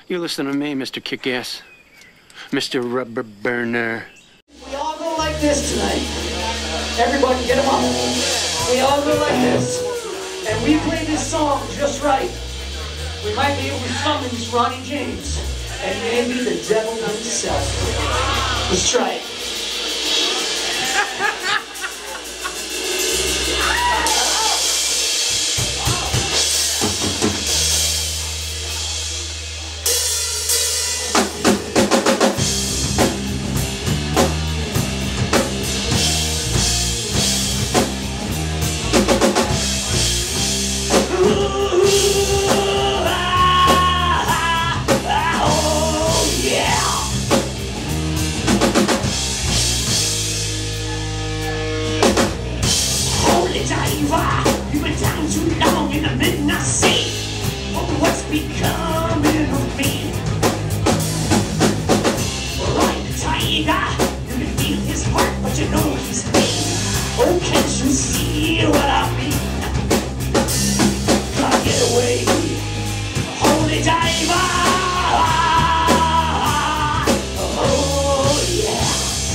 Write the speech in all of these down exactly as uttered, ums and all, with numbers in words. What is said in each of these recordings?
You listen to me, Mister Kickass. Mister Rubber Burner. We all go like this tonight. Everybody get them up. We all go like this. And we play this song just right. We might be able to summon Ronnie James. And maybe the devil himself. Let's try it. You've been down too long in the midnight sea. Oh, what's becoming of me? Like the tiger, you can feel his heart, but you know he's mean. Oh, can't you see what I mean? Gotta get away, holy diver. Oh yeah.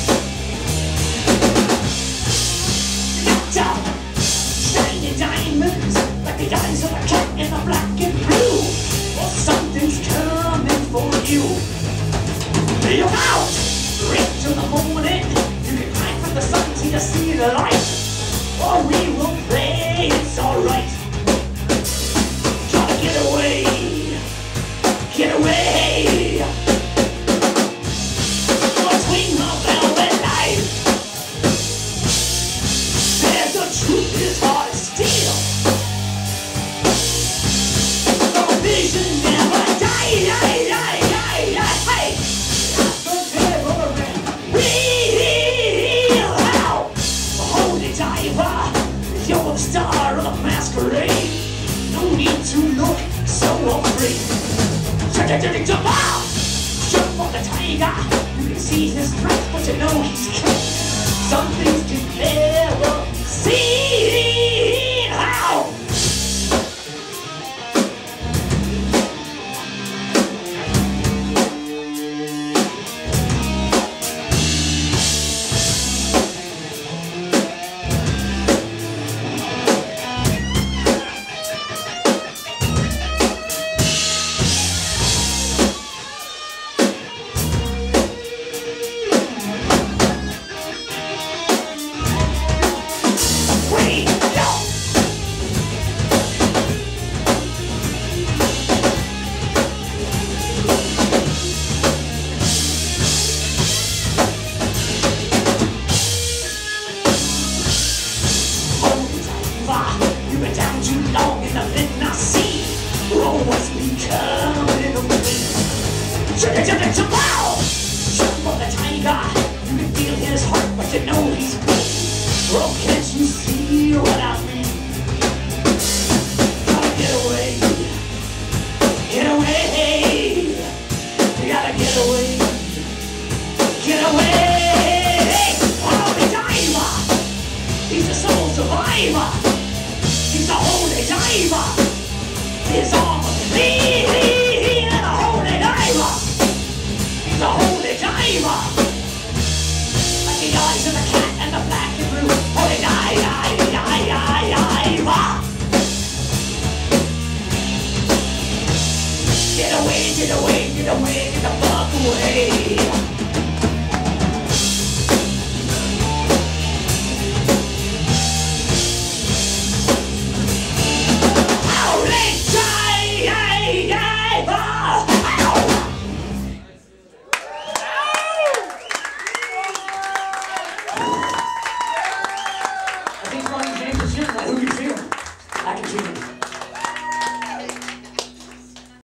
Knocked out. Diamonds, like the eyes of a cat in the black and blue. Well, something's coming for you. Look out! Straight to the morning. You can climb from the sun till you see the light. Or we will play, it's alright. Gotta get away. Get away. Between the velvet light. There's a truth is hard. The vision never die, die, die, die, die, die. The devil and real how. Holy diver, you're the star of the masquerade. No need to look so afraid. Jump out, jump on the tiger. You can see his breath, but you know he's king. Some things can never see how. You've been down too long in the midnight sea. Oh, what's becoming of me? Jump, jump, jump out! Jump on the tiger. You can feel his heart, but you know he's weak. Oh, can't you see what I mean? Gotta get away. Get away. You gotta get away. Get away. Oh, the diver. He's a soul survivor. He's a holy diver. His armor clean and a holy diver. He's a holy diver. Like the eyes of the cat and the black and blue. Holy diver. Get away, get away, get away, get the fuck away.